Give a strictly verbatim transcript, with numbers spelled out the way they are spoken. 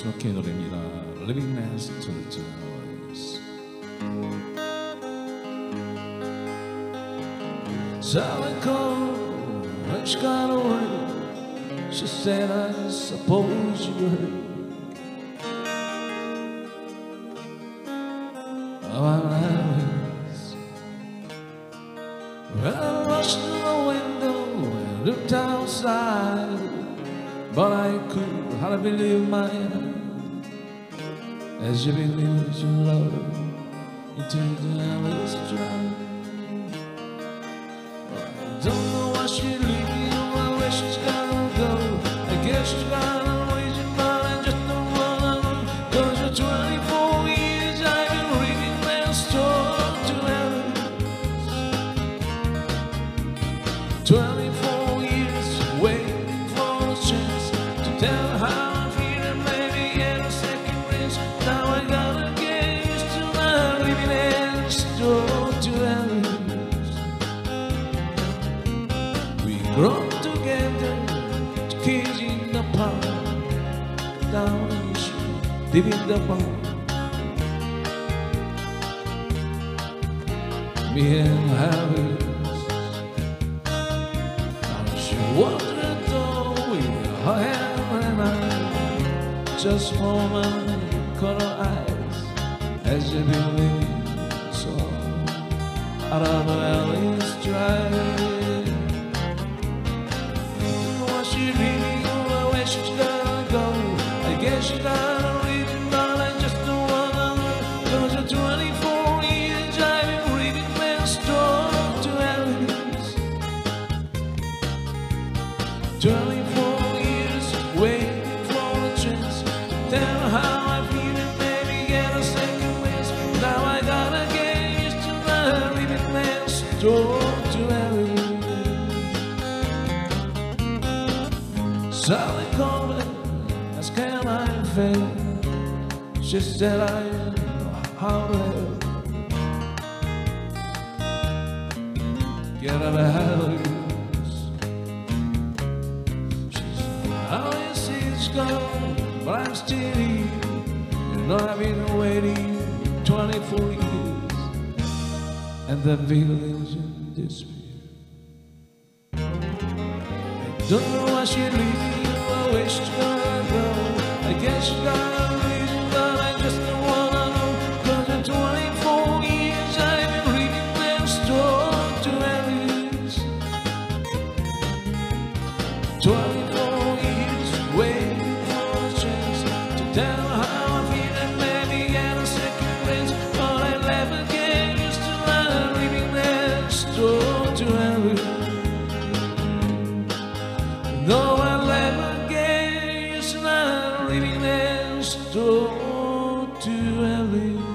스노키의 노래입니다. Living Next to the Towers. Sally called when she got away. She said, I suppose you heard. Oh, I was. Well, I rushed to the window and looked outside, but I could hardly believe my eyes as you believed your love into the endless drive. I don't know why she's leaving or where she's gonna go. I guess she's got a reason, but I just don't wanna know. Cause for twenty-four years I've been reading their story to heaven. Twenty-four years waiting for a chance to tell how I feel and maybe get a second chance. Now I gotta get used to my living next door to heaven. We grow together, two kids in the park, down in the street, deep in the bar. Me and Harris. She walked to the door with her hand and I just for a moment caught her eyes as she believed so out of the alley's drive. Was she really or where she's gonna go? I guess she got a reason, but I just don't wanna know. Cause for twenty-four years I've been reading their story to Alice. Twenty-four years waiting for a chance to tell how I feel and maybe get a second chance. Now I gotta get used to my living next door to Alice. Sally called me, asked can I fail. She said I know how to help. Get out of house. She said, how you see it's gone, but I'm still here. You know I've been waiting twenty-four years, and the feelings in despair. I don't know why she leaving or where she's gonna go. I guess she got a reason, but I just don't wanna know. Cause in twenty-four years I've been reading their story to Alice. Twenty-four years waiting for a chance to tell how I feel and maybe get a second chance. But I'll never get used to my living next door to Alice. No, I'll never get used to my living next door to Alice.